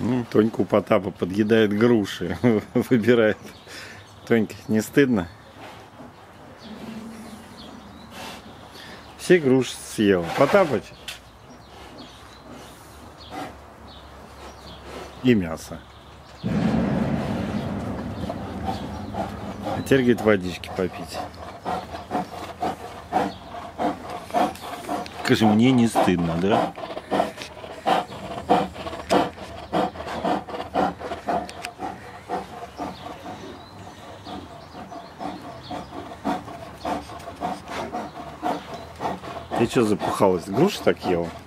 Тонька у Потапа подъедает груши, выбирает. Тонька, не стыдно? Все груши съел. Потапыч. И мясо. А теперь, говорит, водички попить. Скажи, мне не стыдно, да? Ты что запыхалась? Груши так ел?